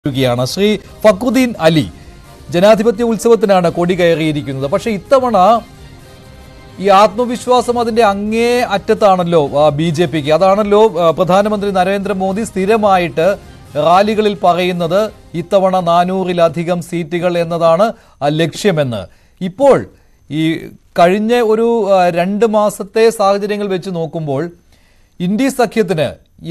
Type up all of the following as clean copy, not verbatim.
ശ്രീ ഫക്രുദ്ദീൻ അലി ജനാധിപത്യ ഉത്സവത്തിനാണ് കൊടി കയറിയിരിക്കുന്നത്. പക്ഷേ ഇത്തവണ ഈ ആത്മവിശ്വാസം അതിന്റെ അങ്ങേ അറ്റത്താണല്ലോ ബി.ജെ.പിക്ക്. അതാണല്ലോ പ്രധാനമന്ത്രി നരേന്ദ്രമോദി സ്ഥിരമായിട്ട് റാലികളിൽ പറയുന്നത്, ഇത്തവണ 400-ലധികം സീറ്റുകൾ എന്നതാണ് ലക്ഷ്യമെന്ന്. ഇപ്പോൾ ഈ കഴിഞ്ഞ ഒരു 2 മാസത്തെ സാഹചര്യങ്ങൾ വെച്ച് നോക്കുമ്പോൾ ഇന്ത്യ സഖ്യത്തിന്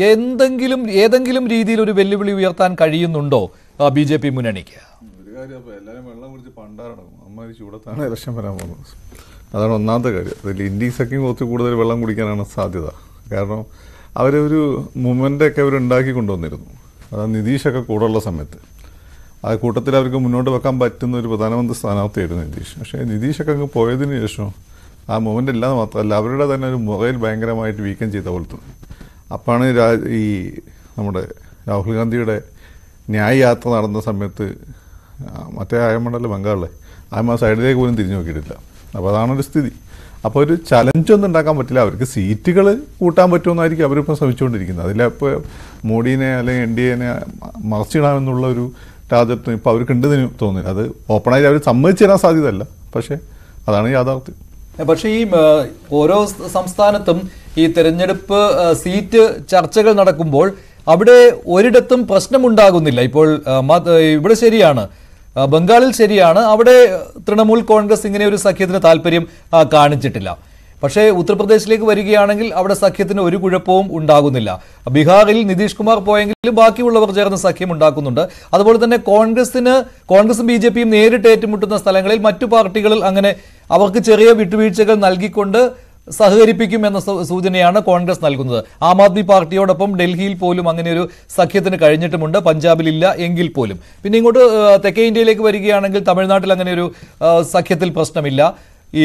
ഏതെങ്കിലും രീതിയിൽ ഒരു വെല്ലുവിളി ഉയർത്താൻ കഴിയുന്നുണ്ടോ ബി.ജെ.പി മുന്നണിക്ക്? ഒരു കാര്യം, എല്ലാവരും വെള്ളം കുടിച്ച് പണ്ടാറടങ്ങും, അമ്മ ചൂടത്താണ് ഇലക്ഷൻ വരാൻ പോകുന്നത്. അതാണ് ഒന്നാമത്തെ കാര്യം. അതിൽ ഇന്ത്യ സഖ്യം കുറച്ച് കൂടുതൽ വെള്ളം കുടിക്കാനാണ് സാധ്യത. കാരണം അവരൊരു മൂവ്മെൻ്റൊക്കെ അവർ ഉണ്ടാക്കി കൊണ്ടുവന്നിരുന്നു. അതായത് നിതീഷൊക്കെ കൂടെയുള്ള സമയത്ത് ആ കൂട്ടത്തിൽ അവർക്ക് മുന്നോട്ട് വെക്കാൻ പറ്റുന്ന ഒരു പ്രധാനമന്ത്രി സ്ഥാനാർത്ഥിയായിരുന്നു നിതീഷ്. പക്ഷേ നിതീഷൊക്കെ അങ്ങ് പോയതിന് ശേഷം ആ മൂവ്മെൻ്റ് ഇല്ലാതെ മാത്രമല്ല, അവരുടെ തന്നെ ഒരു മൊബൈൽ ഭയങ്കരമായിട്ട് വീക്കം ചെയ്ത പോലെ തോന്നി. അപ്പോഴാണ് ഈ നമ്മുടെ രാഹുൽ ഗാന്ധിയുടെ ന്യായ യാത്ര നടന്ന സമയത്ത് മറ്റേ ആയമണ്ടല്ലോ ബംഗാളിലെ ആ സൈഡിലേക്ക് പോലും തിരിഞ്ഞു നോക്കിയിട്ടില്ല. അപ്പോൾ അതാണൊരു സ്ഥിതി. അപ്പോൾ ഒരു ചലഞ്ചൊന്നും ഉണ്ടാക്കാൻ പറ്റില്ല. അവർക്ക് സീറ്റുകൾ കൂട്ടാൻ പറ്റുമെന്നായിരിക്കും അവരിപ്പോൾ ശ്രമിച്ചുകൊണ്ടിരിക്കുന്നത്. അതിലപ്പോൾ മോഡീനെ അല്ലെങ്കിൽ എൻ ഡി എനെ മറച്ചിടാമെന്നുള്ള ഒരു ടാർഗറ്റ് ഇപ്പോൾ അവർക്കുണ്ടെന്ന് തോന്നുന്നില്ല. അത് ഓപ്പണായി അവർ സമ്മതിച്ചു തരാൻ സാധ്യതയല്ല, പക്ഷേ അതാണ് യാഥാർത്ഥ്യം. പക്ഷേ ഈ ഓരോ സംസ്ഥാനത്തും ഈ തെരഞ്ഞെടുപ്പ് സീറ്റ് ചർച്ചകൾ നടക്കുമ്പോൾ അവിടെ ഒരിടത്തും പ്രശ്നമുണ്ടാകുന്നില്ല. ഇപ്പോൾ ഇവിടെ ശരിയാണ്, ബംഗാളിൽ ശരിയാണ്, അവിടെ തൃണമൂൽ കോൺഗ്രസ് ഇങ്ങനെ ഒരു സഖ്യത്തിന് താല്പര്യം കാണിച്ചിട്ടില്ല. പക്ഷേ ഉത്തർപ്രദേശിലേക്ക് വരികയാണെങ്കിൽ അവിടെ സഖ്യത്തിന് ഒരു കുഴപ്പവും ഉണ്ടാകുന്നില്ല. ബീഹാറിൽ നിതീഷ് കുമാർ പോയെങ്കിലും ബാക്കിയുള്ളവർ ചേർന്ന് സഖ്യം ഉണ്ടാക്കുന്നുണ്ട്. അതുപോലെ തന്നെ കോൺഗ്രസും ബി.ജെ.പിയും നേരിട്ട് ഏറ്റുമുട്ടുന്ന സ്ഥലങ്ങളിൽ മറ്റു പാർട്ടികളിൽ അങ്ങനെ അവർക്ക് ചെറിയ വിട്ടുവീഴ്ചകൾ നൽകിക്കൊണ്ട് സഹകരിപ്പിക്കും എന്ന സൂചനയാണ് കോൺഗ്രസ് നൽകുന്നത്. ആം ആദ്മി പാർട്ടിയോടൊപ്പം ഡൽഹിയിൽ പോലും അങ്ങനെ ഒരു സഖ്യത്തിന് കഴിഞ്ഞിട്ടുമുണ്ട്, പഞ്ചാബിലില്ല എങ്കിൽ പോലും. പിന്നെ ഇങ്ങോട്ട് തെക്കേ ഇന്ത്യയിലേക്ക് വരികയാണെങ്കിൽ തമിഴ്നാട്ടിൽ അങ്ങനെ ഒരു സഖ്യത്തിൽ പ്രശ്നമില്ല, ഈ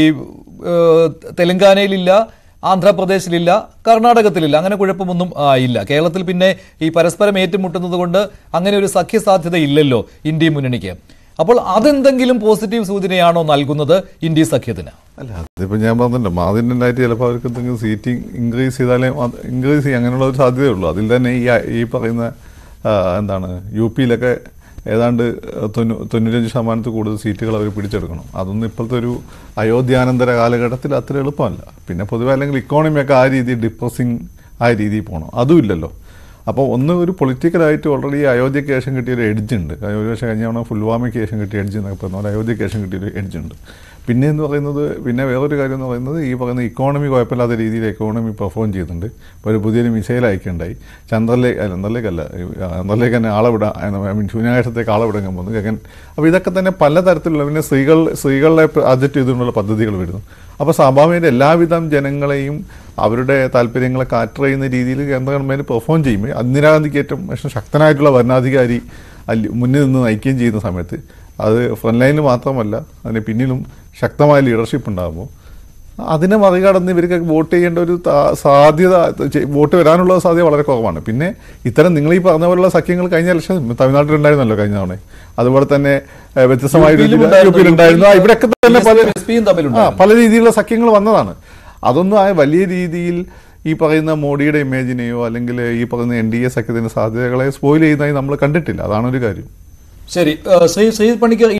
തെലങ്കാനയിലില്ല, ആന്ധ്രാപ്രദേശിലില്ല, കർണാടകത്തിലില്ല, അങ്ങനെ കുഴപ്പമൊന്നും ഇല്ല. കേരളത്തിൽ പിന്നെ ഈ പരസ്പരം ഏറ്റുമുട്ടുന്നത് കൊണ്ട് അങ്ങനെ ഒരു സഖ്യസാധ്യത ഇല്ലല്ലോ ഇന്ത്യ മുന്നണിക്ക്. അപ്പോൾ അതെന്തെങ്കിലും പോസിറ്റീവ് സൂചനയാണോ നൽകുന്നത് ഇന്ത്യ സഖ്യത്തിന്? അല്ല, അതിപ്പോൾ ഞാൻ പറഞ്ഞല്ലോ, മാതിൻ്റെതായിട്ട് ചിലപ്പോൾ അവർക്ക് എന്തെങ്കിലും സീറ്റിംഗ് ഇൻക്രീസ് ചെയ്താലേ ചെയ്യാം, അങ്ങനെയുള്ള ഒരു സാധ്യതയുള്ളൂ. അതിൽ തന്നെ ഈ പറയുന്ന എന്താണ് യു.പിയിലൊക്കെ ഏതാണ്ട് 95% കൂടുതൽ സീറ്റുകൾ അവർ പിടിച്ചെടുക്കണം. അതൊന്നും ഇപ്പോഴത്തെ ഒരു അയോധ്യാനന്തര കാലഘട്ടത്തിൽ അത്ര എളുപ്പമല്ല. പിന്നെ പൊതുവെ അല്ലെങ്കിൽ ഇക്കോണമിയൊക്കെ ആ രീതിയിൽ ഡിപ്രസിങ് ആ രീതിയിൽ പോകണം, അതും ഇല്ലല്ലോ. അപ്പോൾ ഒരു പൊളിറ്റിക്കലായിട്ട് ഓൾറെഡി അയോധ്യയ്ക്ക് ശേഷം കിട്ടിയൊരു എഡ്ജുണ്ട്. ഒരു പക്ഷേ കഴിഞ്ഞ പുൽവാമയ്ക്ക് ശേഷം കിട്ടിയ എഡ്ജ് എന്നൊക്കെ പറഞ്ഞാൽ അയോധ്യയ്ക്ക് ശേഷം കിട്ടിയൊരു എഡ്ജുണ്ട്. പിന്നെ വേറൊരു കാര്യം എന്ന് പറയുന്നത്, ഈ പറയുന്ന ഇക്കോണമി കുഴപ്പമില്ലാത്ത രീതിയിൽ എക്കോണമി പെർഫോം ചെയ്യുന്നുണ്ട്. ഇപ്പോൾ ഒരു പുതിയൊരു മിസൈൽ അയക്കുകയുണ്ടായി. ചന്ദ്രനിലേക്കല്ല ചന്ദ്രനിലേക്ക് തന്നെ ശൂന്യാകാശത്തേക്ക് ആളവിടങ്ങാൻ പോകുന്നു ഗഗൻ. അപ്പോൾ ഇതൊക്കെ തന്നെ പലതരത്തിലുള്ള, പിന്നെ സ്ത്രീകളെ പ്രോജക്റ്റ് ചെയ്തുകൊണ്ടുള്ള പദ്ധതികൾ വരുന്നു. അപ്പോൾ സ്വാഭാവികമായിട്ട് എല്ലാവിധം ജനങ്ങളെയും അവരുടെ താല്പര്യങ്ങളെ കാറ്റർ ചെയ്യുന്ന രീതിയിൽ കേന്ദ്ര ഗവൺമെൻറ് പെർഫോം ചെയ്യുമ്പോൾ ഇന്ദിരാഗാന്ധിക്ക് ഏറ്റവും ശക്തനായിട്ടുള്ള ഭരണാധികാരി മുന്നിൽ നിന്ന് നയിക്കുകയും ചെയ്യുന്ന സമയത്ത് അത് ഫ്രണ്ട് ലൈനിൽ മാത്രമല്ല അതിന് പിന്നിലും ശക്തമായ ലീഡർഷിപ്പ് ഉണ്ടാകുമ്പോൾ അതിനെ മറികടന്ന് ഇവർക്ക് വോട്ട് ചെയ്യേണ്ട ഒരു സാധ്യത, വോട്ട് വരാനുള്ള സാധ്യത വളരെ കുറവാണ്. പിന്നെ ഇത്തരം നിങ്ങൾ ഈ പറഞ്ഞ പോലുള്ള സഖ്യങ്ങൾ കഴിഞ്ഞ ഇലക്ഷൻ തമിഴ്നാട്ടിലുണ്ടായിരുന്നല്ലോ കഴിഞ്ഞ തവണ, അതുപോലെ തന്നെ വ്യത്യസ്തമായ യുപിയിലുണ്ടായിരുന്നു, ഇവിടെയൊക്കെ തന്നെ പല രീതിയിലുള്ള സഖ്യങ്ങൾ വന്നതാണ്. അതൊന്നും വലിയ രീതിയിൽ ഈ പറയുന്ന മോഡിയുടെ ഇമേജിനെയോ അല്ലെങ്കിൽ ഈ പറയുന്ന NDA സഖ്യത്തിൻ്റെ സാധ്യതകളെ സ്പോയിൽ ചെയ്യുന്നതായി നമ്മൾ കണ്ടിട്ടില്ല. അതാണൊരു കാര്യം. ശരി, ശ്രീ പണിക്കർ.